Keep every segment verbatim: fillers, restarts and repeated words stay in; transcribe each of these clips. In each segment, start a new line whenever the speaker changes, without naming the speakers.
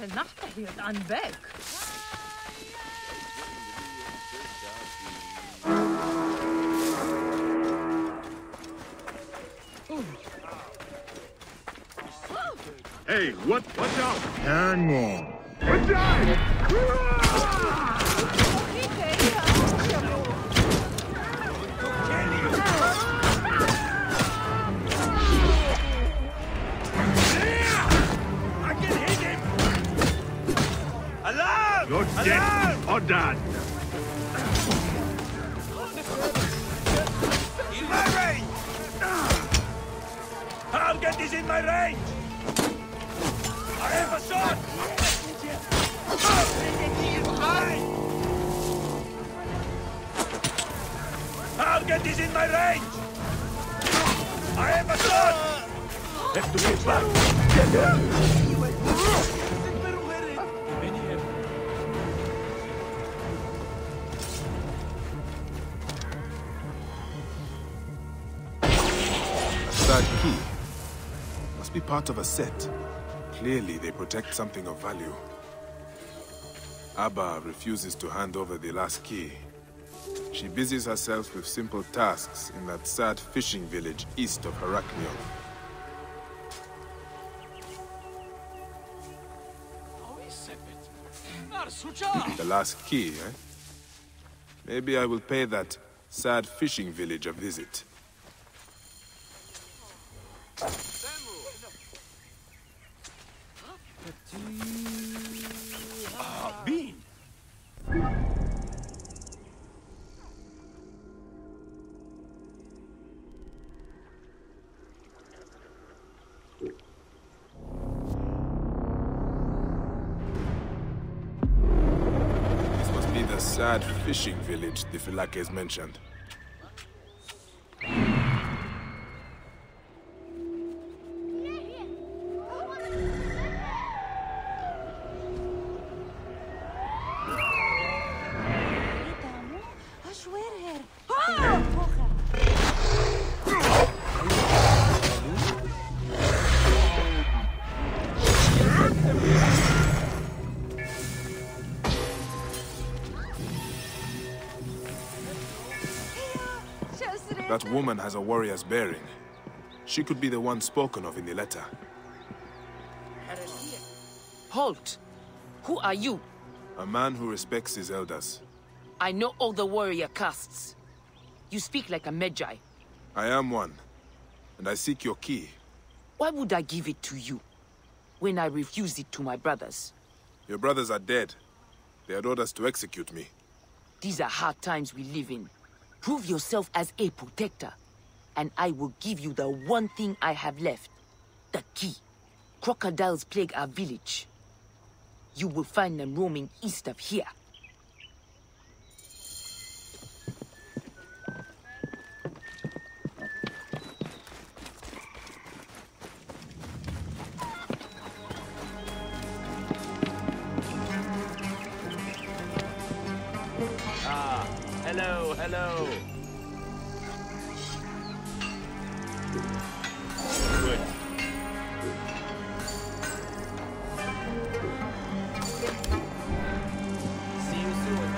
Nacht aan weg.
Hey, what? Watch out!
Hang on.
Watch out!
I can hit him! Alarm!
You're dead or done.
In my range! Target is in my range! I have a shot! Target is in my range! I have a shot! Have to get back!
That key must be part of a set. Clearly, they protect something of value. Abba refuses to hand over the last key. She busies herself with simple tasks in that sad fishing village east of Heraklion. The last key, eh? Maybe I will pay that sad fishing village a visit.
Ah, bean!
This must be the sad fishing village the Philakes mentioned. That woman has a warrior's bearing. She could be the one spoken of in the letter.
Halt! Who are you?
A man who respects his elders.
I know all the warrior castes. You speak like a Medjay.
I am one, and I seek your key.
Why would I give it to you, when I refused it to my brothers?
Your brothers are dead. They had orders to execute me.
These are hard times we live in. Prove yourself as a protector, and I will give you the one thing I have left. The key. Crocodiles plague our village. You will find them roaming east of here.
Ah, hello, hello. Good. See you soon.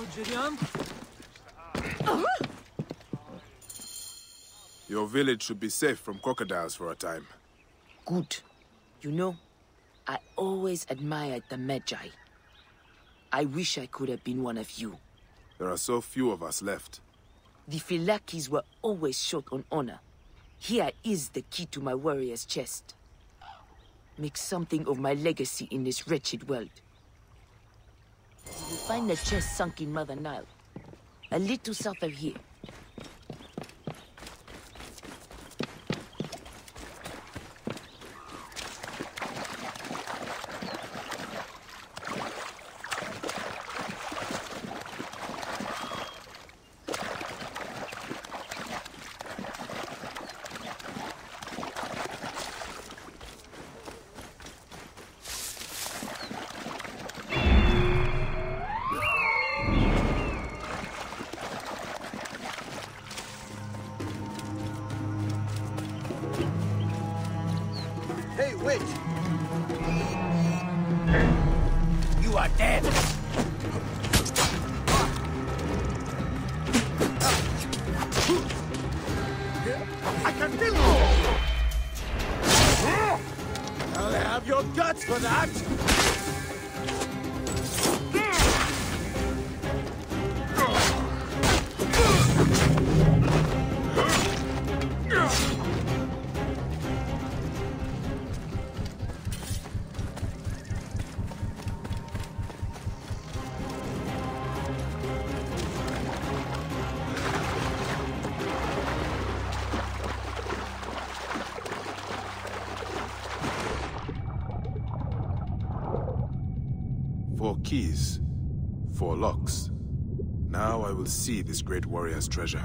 Your village should be safe from crocodiles for a time.
Good. You know, I always admired the Magi. I wish I could have been one of you.
There are so few of us left.
The Phylakis were always short on honor. Here is the key to my warrior's chest. Make something of my legacy in this wretched world. You'll find the chest sunk in Mother Nile, a little south of here.
Hey, wait!
You are dead!
I can kill you!
I'll have your guts for that!
Four keys, four locks. Now I will see this great warrior's treasure.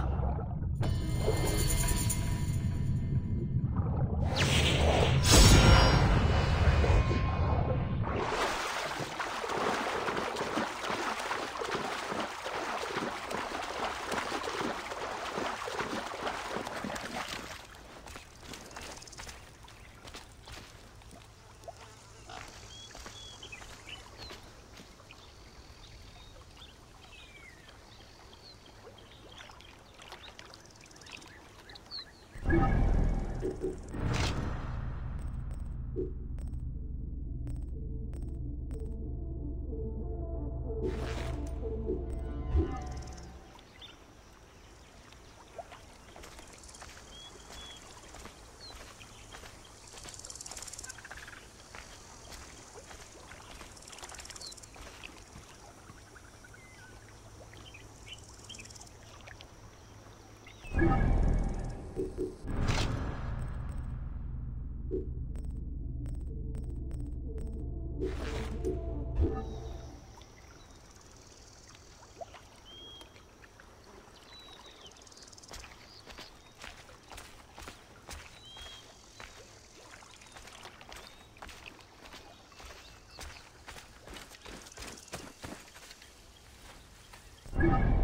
You